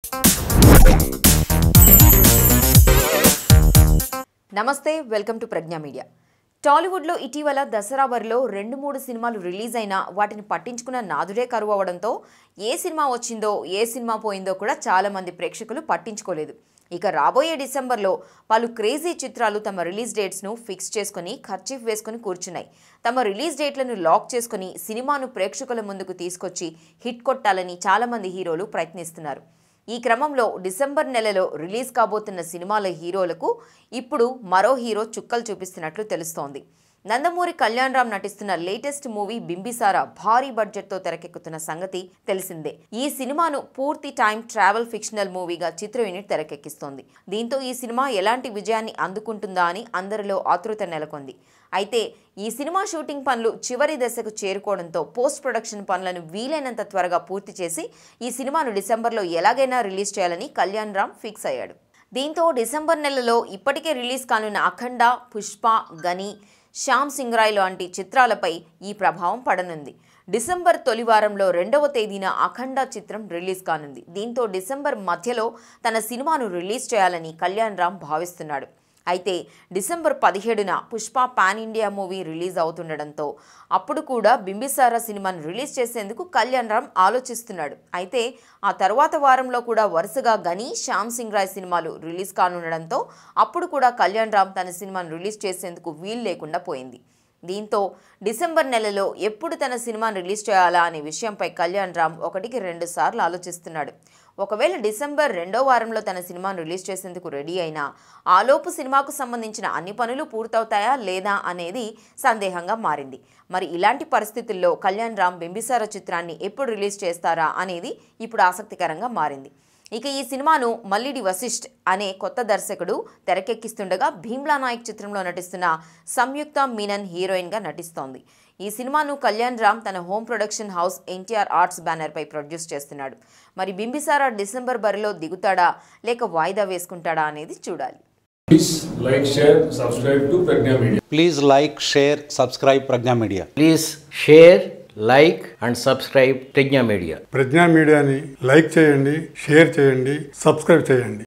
నమస్తే, welcome to Pragna media. టాలీవుడ్లో ఇటీవల దసరా బరిలో 2-3 సినిమాలు రిలీజ్ అయినా వాటిని పట్టించుకున్న నాదుడే కరువు అవడంతో ఏ సినిమా వచ్చిందో ఏ సినిమా పోయిందో కూడా చాలామంది ప్రేక్షకులు పట్టించుకోలేదు. ఇక రాబోయే డిసెంబర్లో పలు క్రేజీ చిత్రాలు తమ రిలీజ్ డేట్స్ను ఫిక్స్ చేసుకుని ఖర్చీఫ్ వేసుకుని కూర్చున్నాయి. తమ రిలీజ్ డేట్లను లాక్ చేసుకుని సినిమాను ప్రేక్షకుల ముందుకు తీసుకొచ్చి హిట్ కొట్టాలని చాలామంది హీరోలు ప్రయత్నిస్తున్నారు. ఈ క్రమంలో డిసెంబర్ నెలలో రిలీజ్ కాబోతున్న సినిమాల హీరోలకు ఇప్పుడు మరో హీరో చుక్కలు చూపిస్తున్నట్లు తెలుస్తోంది. నందమూరి కళ్యాణ్ రామ్ నటిస్తున్న లేటెస్ట్ మూవీ బింబిసారా భారీ బడ్జెట్తో తెరకెక్కుతున్న సంగతి తెలిసిందే. ఈ సినిమాను పూర్తి టైం ట్రావెల్ ఫిక్షనల్ మూవీగా చిత్ర యూనిట్ తెరకెక్కిస్తోంది. దీంతో ఈ సినిమా ఎలాంటి విజయాన్ని అందుకుంటుందా అని అందరిలో ఆతృత నెలకొంది. అయితే ఈ సినిమా షూటింగ్ పనులు చివరి దశకు చేరుకోవడంతో పోస్ట్ ప్రొడక్షన్ పనులను వీలైనంత త్వరగా పూర్తి చేసి ఈ సినిమాను డిసెంబర్లో ఎలాగైనా రిలీజ్ చేయాలని కళ్యాణ్ రామ్ ఫిక్స్ అయ్యాడు. దీంతో డిసెంబర్ నెలలో ఇప్పటికే రిలీజ్ కానున్న అఖండ, పుష్ప, గని, శ్యామ్ సింగ్ రాయ్ లాంటి చిత్రాలపై ఈ ప్రభావం పడనుంది. డిసెంబర్ తొలి వారంలో 2వ తేదీన అఖండ చిత్రం రిలీజ్ కానుంది. దీంతో డిసెంబర్ మధ్యలో తన సినిమాను రిలీజ్ చేయాలని కళ్యాణ్ రామ్ భావిస్తున్నాడు. అయితే డిసెంబర్ 17న Pushpa pan India movie release అవుతుండడంతో అప్పుడు కూడా బింబిసారా సినిమాను రిలీజ్ చేసేందుకు కళ్యాణ్ రామ్ ఆలోచిస్తున్నాడు. అయితే ఆ తర్వాత వారంలో కూడా వరుసగా గని, శ్యామ్ సింగ్ రాయ్ సినిమాలు రిలీజ్ కానుండడంతో అప్పుడు కూడా కళ్యాణ్ రామ్ తన సినిమాను రిలీజ్ చేసేందుకు వీలు లేకుండా పోయింది. దీంతో డిసెంబర్ నెలలో ఎప్పుడు తన సినిమాను రిలీజ్ చేయాలా అనే విషయంపై కళ్యాణ్ రామ్ 1-2 సార్లు ఆలోచిస్తున్నాడు. ఒకవేళ డిసెంబర్ 2వ వారంలో తన సినిమాను రిలీజ్ చేసేందుకు రెడీ అయినా ఆలోపు సినిమాకు సంబంధించిన అన్ని పనులు పూర్తవుతాయా లేదా అనేది సందేహంగా మారింది. మరి ఇలాంటి పరిస్థితుల్లో కళ్యాణ్ రామ్ బింబిసారా చిత్రాన్ని ఎప్పుడు రిలీజ్ చేస్తారా అనేది ఇప్పుడు ఆసక్తికరంగా మారింది. ఇక ఈ సినిమాను మల్లిడి వశిష్ఠ్ అనే కొత్త దర్శకుడు తెరకెక్కిస్తుండగా భీమ్లా నాయక్ చిత్రంలో నటిస్తున్న సంయుక్త మీనన్ హీరోయిన్గా నటిస్తోంది. ఈ సినిమాను కళ్యాణ్ రామ్ తన home production house NTR arts బ్యానర్పై ప్రొడ్యూస్ చేస్తున్నాడు. మరి బింబిసారా డిసెంబర్ బరిలో దిగుతాడా లేక వాయిదా వేసుకుంటాడా అనేది చూడాలి. Please like, share, subscribe to Pregnya Media. Please like, share, subscribe Pregnya Media. Please share, like and subscribe Pregnya Media. ప్రజ్ఞా మీడియాని లైక్ చేయండి, షేర్ చేయండి, సబ్స్క్రైబ్ చేయండి.